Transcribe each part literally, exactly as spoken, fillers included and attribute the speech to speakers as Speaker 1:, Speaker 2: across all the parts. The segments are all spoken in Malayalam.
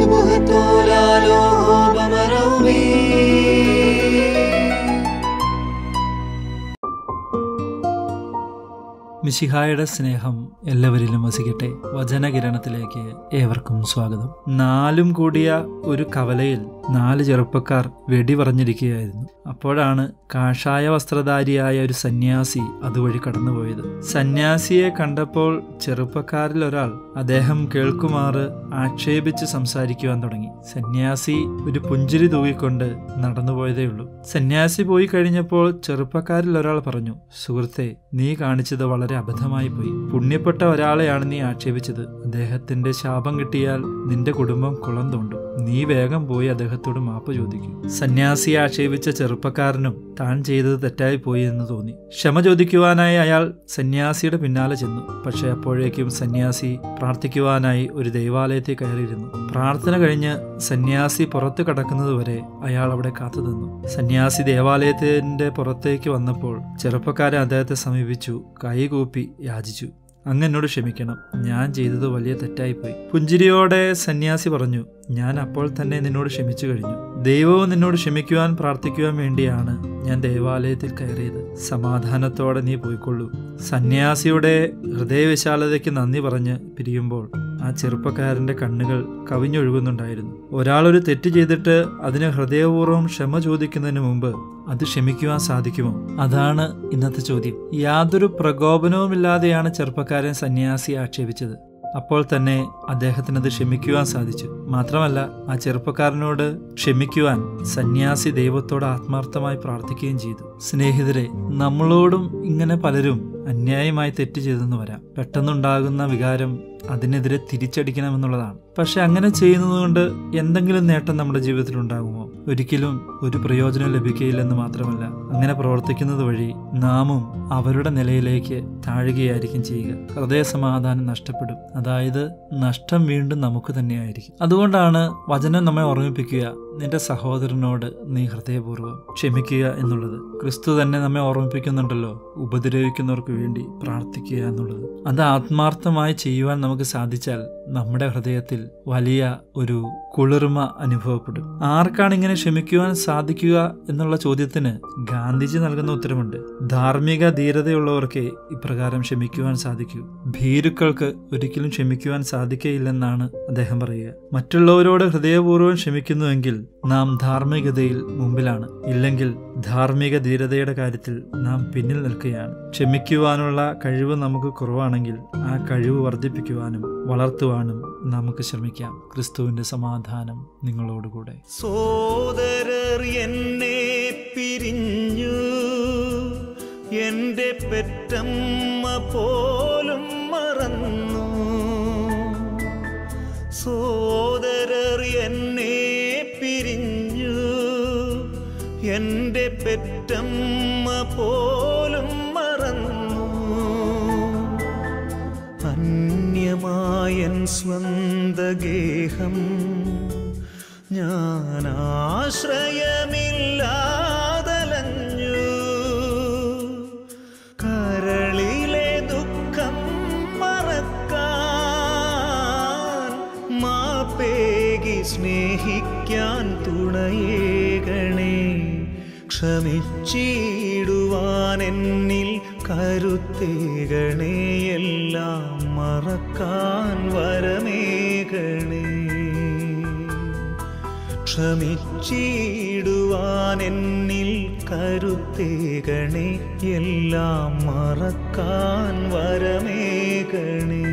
Speaker 1: മിശിഹായുടെ സ്നേഹം എല്ലാവരിലും വസിക്കട്ടെ. വചനകിരണത്തിലേക്ക് ഏവർക്കും സ്വാഗതം. നാലും കൂടിയ ഒരു കവലയിൽ നാല് ചെറുപ്പക്കാർ വെടി പറഞ്ഞിരിക്കുകയായിരുന്നു. അപ്പോഴാണ് കാഷായ വസ്ത്രധാരിയായ ഒരു സന്യാസി അതുവഴി കടന്നുപോയത്. സന്യാസിയെ കണ്ടപ്പോൾ ചെറുപ്പക്കാരിൽ ഒരാൾ അദ്ദേഹം കേൾക്കുമാറ് ആക്ഷേപിച്ച് സംസാരിക്കുവാൻ തുടങ്ങി. സന്യാസി ഒരു പുഞ്ചിരി തൂകിക്കൊണ്ട് നടന്നുപോയതേയുള്ളൂ. സന്യാസി പോയി കഴിഞ്ഞപ്പോൾ ചെറുപ്പക്കാരിൽ ഒരാൾ പറഞ്ഞു, സുഹൃത്തെ, നീ കാണിച്ചത് വളരെ അബദ്ധമായി പോയി. പുണ്യപ്പെട്ട ഒരാളെയാണ് നീ ആക്ഷേപിച്ചത്. അദ്ദേഹത്തിന്റെ ശാപം കിട്ടിയാൽ നിന്റെ കുടുംബം കുളം തോണ്ടും. നീ വേഗം പോയി അദ്ദേഹത്തോട് മാപ്പ് ചോദിക്കും. സന്യാസിയെ ആക്ഷേപിച്ച ചെറുപ്പക്കാരനും താൻ ചെയ്തത് തെറ്റായി പോയി എന്ന് തോന്നി. ക്ഷമ ചോദിക്കുവാനായി അയാൾ സന്യാസിയുടെ പിന്നാലെ ചെന്നു. പക്ഷെ അപ്പോഴേക്കും സന്യാസി പ്രാർത്ഥിക്കുവാനായി ഒരു ദൈവാലയത്തിൽ കയറിയിരുന്നു. പ്രാർത്ഥന കഴിഞ്ഞ് സന്യാസി പുറത്തു കടക്കുന്നതുവരെ അയാൾ അവിടെ കാത്തുനിന്നു. സന്യാസി ദേവാലയത്തിന്റെ പുറത്തേക്ക് വന്നപ്പോൾ ചെറുപ്പക്കാരൻ അദ്ദേഹത്തെ സമീപിച്ചു, കൈകൂപ്പി യാചിച്ചു, അങ്ങ് എന്നോട് ക്ഷമിക്കണം, ഞാൻ ചെയ്തത് വലിയ തെറ്റായിപ്പോയി. പുഞ്ചിരിയോടെ സന്യാസി പറഞ്ഞു, ഞാൻ അപ്പോൾ തന്നെ നിന്നോട് ക്ഷമിച്ചു കഴിഞ്ഞു. ദൈവവും നിന്നോട് ക്ഷമിക്കുവാൻ പ്രാർത്ഥിക്കുവാൻ വേണ്ടിയാണ് ഞാൻ ദേവാലയത്തിൽ കയറിയത്. സമാധാനത്തോടെ നീ പോയിക്കൊള്ളൂ. സന്യാസിയുടെ ഹൃദയവിശാലതയ്ക്ക് നന്ദി പറഞ്ഞ് പിരിയുമ്പോൾ ആ ചെറുപ്പക്കാരന്റെ കണ്ണുകൾ കവിഞ്ഞൊഴുകുന്നുണ്ടായിരുന്നു. ഒരാളൊരു തെറ്റ് ചെയ്തിട്ട് അതിന് ഹൃദയപൂർവ്വം ക്ഷമ ചോദിക്കുന്നതിന് മുമ്പ് അത് ക്ഷമിക്കുവാൻ സാധിക്കുമോ? അതാണ് ഇന്നത്തെ ചോദ്യം. യാതൊരു പ്രകോപനവുമില്ലാതെയാണ് ചെറുപ്പക്കാരൻ സന്യാസിയെ ആക്ഷേപിച്ചത്. അപ്പോൾ തന്നെ അദ്ദേഹത്തിനത് ക്ഷമിക്കുവാൻ സാധിച്ചു. മാത്രമല്ല, ആ ചെറുപ്പക്കാരനോട് ക്ഷമിക്കുവാൻ സന്യാസി ദൈവത്തോട് ആത്മാർത്ഥമായി പ്രാർത്ഥിക്കുകയും ചെയ്തു. സ്നേഹിതരെ, നമ്മളോടും ഇങ്ങനെ പലരും അന്യായമായി തെറ്റ് ചെയ്തെന്ന് വരാം. പെട്ടെന്നുണ്ടാകുന്ന വികാരം അതിനെതിരെ തിരിച്ചടിക്കണമെന്നുള്ളതാണ്. പക്ഷെ അങ്ങനെ ചെയ്യുന്നതുകൊണ്ട് എന്തെങ്കിലും നേട്ടം നമ്മുടെ ജീവിതത്തിൽ ഉണ്ടാകുമോ? ഒരിക്കലും ഒരു പ്രയോജനം ലഭിക്കുകയില്ലെന്ന് മാത്രമല്ല, അങ്ങനെ പ്രവർത്തിക്കുന്നത് വഴി നാമും അവരുടെ നിലയിലേക്ക് താഴുകയായിരിക്കും ചെയ്യുക. ഹൃദയ സമാധാനം നഷ്ടപ്പെടും. അതായത് നഷ്ടം വീണ്ടും നമുക്ക് തന്നെയായിരിക്കും. അതുകൊണ്ടാണ് വചനം നമ്മെ ഓർമ്മിപ്പിക്കുക, നിന്റെ സഹോദരനോട് നീ ഹൃദയപൂർവ്വം ക്ഷമിക്കുക എന്നുള്ളത്. ക്രിസ്തു തന്നെ നമ്മെ ഓർമ്മിപ്പിക്കുന്നുണ്ടല്ലോ, ഉപദ്രവിക്കുന്നവർക്ക് വേണ്ടി പ്രാർത്ഥിക്കുക എന്നുള്ളത്. അത് ആത്മാർത്ഥമായി ചെയ്യുവാൻ നമുക്ക് സാധിച്ചാൽ നമ്മുടെ ഹൃദയത്തിൽ വലിയ ഒരു കുളിർമ അനുഭവപ്പെടും. ആർക്കാണ് ഇങ്ങനെ ക്ഷമിക്കുവാൻ സാധിക്കുക എന്നുള്ള ചോദ്യത്തിന് ഗാന്ധിജി നൽകുന്ന ഉത്തരമുണ്ട്. ധാർമ്മിക ധീരതയുള്ളവർക്ക് ഇപ്രകാരം ക്ഷമിക്കുവാൻ സാധിക്കൂ. ഭീരുക്കൾക്ക് ഒരിക്കലും ക്ഷമിക്കുവാൻ സാധിക്കയില്ലെന്നാണ് അദ്ദേഹം പറയുക. മറ്റുള്ളവരോട് ഹൃദയപൂർവ്വം ക്ഷമിക്കുന്നുവെങ്കിൽ നാം ധാർമ്മികതയിൽ മുമ്പിലാണ്. ഇല്ലെങ്കിൽ ധാർമ്മിക ധീരതയുടെ കാര്യത്തിൽ നാം പിന്നിൽ നിൽക്കുകയാണ്. ക്ഷമിക്കുവാനുള്ള കഴിവ് നമുക്ക് കുറവാണെങ്കിൽ ആ കഴിവ് വർദ്ധിപ്പിക്കുവാനും വളർത്തുവാനും നമുക്ക് ശ്രമിക്കാം. ക്രിസ്തുവിന്റെ സമാധാനം നിങ്ങളോടുകൂടെ.
Speaker 2: സോദരർ എന്നെ പിരിഞ്ഞു, എന്റെ പെറ്റമ്മ പോലും മറന്നു. സോദരർ എന്നെ പിരിഞ്ഞു, എന്റെ പെറ്റമ്മ പോലും മറന്നു. അന്യമായൻ സ്വന്തഗേഹം ഞാൻ ആശ്രയമില്ലാതലഞ്ഞു. കരളിലെ ദുഃഖം മറക്കാൻ മാപ്പേകി സ്നേഹിക്കാൻ തുണയേകണേ. ക്ഷമിച്ചിടുവാൻ എന്നിൽ കരുത്തേകണേ. എല്ലാം മറക്കാൻ വരമേകണേ. ക്ഷമിച്ചിടുവാൻ എന്നിൽ കരുത്തേകണേ. എല്ലാം മറക്കാൻ വരമേകണേ.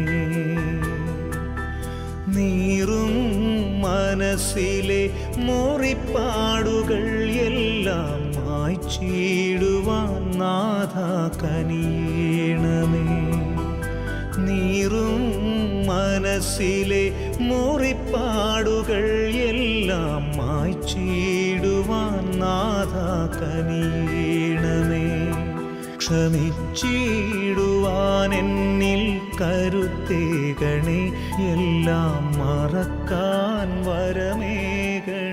Speaker 2: നീറും മനസ്സിലെ മുറിപ്പാടുകൾ എല്ലാം മായ്ച്ചിടുവാൻ നാഥ കനിയണമേ. നീറും മനസ്സിലെ മുറിപ്പാടുകൾ എല്ലാം മായ്ച്ചിടുവാൻ നാഥ കനിയണമേ. ക്ഷമിച്ചിടുവാൻ എന്നിൽ കരുത്തേകണേ. എല്ലാം മറക്കാൻ വരമേകണേ.